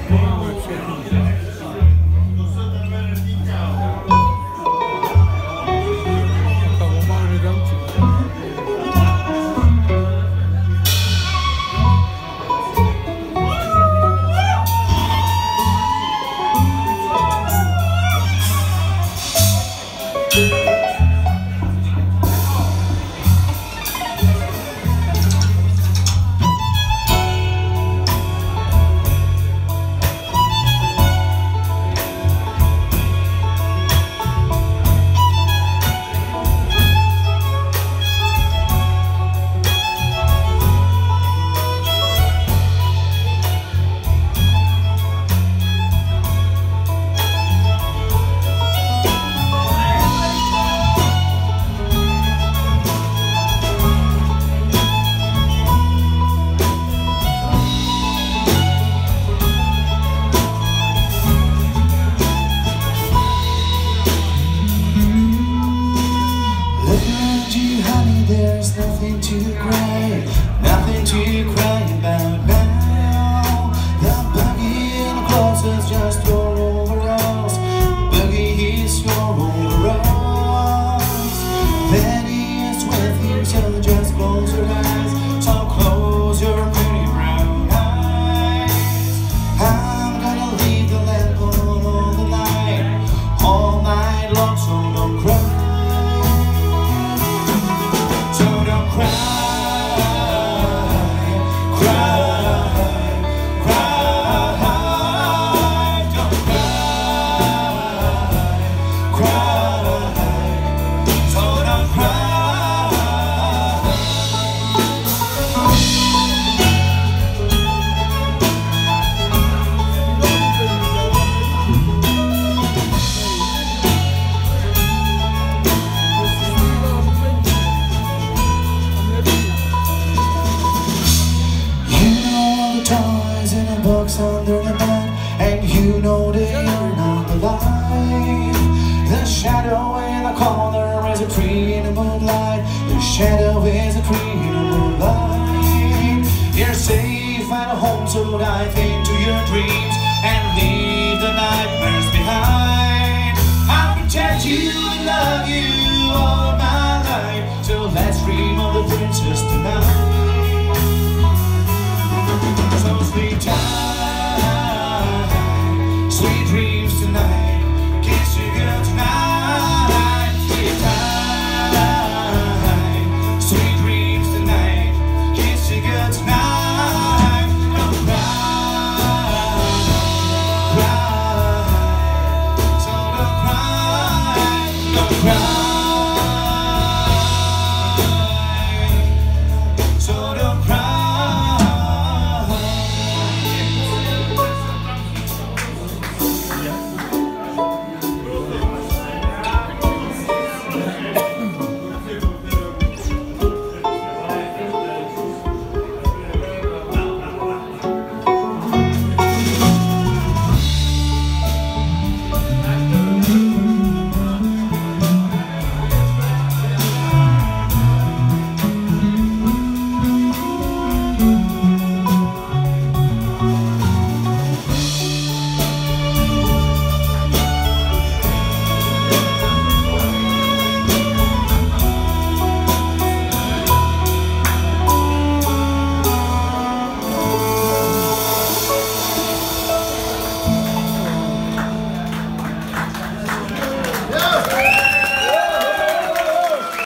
Nothing to cry about now. The buggy in the clothes is just your overalls. Buggy is your overalls. Penny is with you, so just close your eyes. So close your pretty brown eyes. I'm gonna leave the lamp on all night long, so don't cry. So don't cry. Toys in a box under the bed, and you know they are not alive. The shadow in the corner is a tree in the moonlight. The shadow is a tree in the moonlight. You're safe at home, so dive into your dreams and leave the nightmares behind. I'll pretend you and love you all my life, so let's dream of the princess tonight. So sleep tight, sweet dreams.